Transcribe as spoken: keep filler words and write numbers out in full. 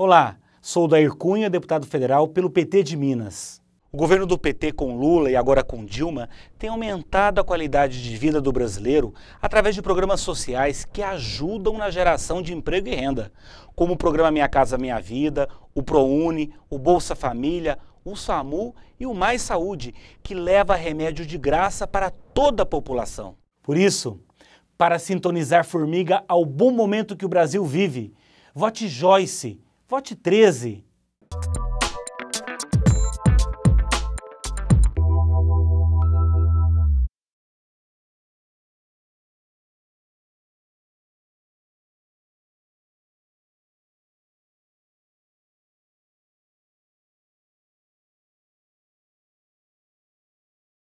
Olá, sou Dair Cunha, deputado federal pelo P T de Minas. O governo do P T com Lula e agora com Dilma tem aumentado a qualidade de vida do brasileiro através de programas sociais que ajudam na geração de emprego e renda, como o programa Minha Casa Minha Vida, o ProUni, o Bolsa Família, o SAMU e o Mais Saúde, que leva remédio de graça para toda a população. Por isso, para sintonizar formiga ao bom momento que o Brasil vive, vote Joyce, vote treze.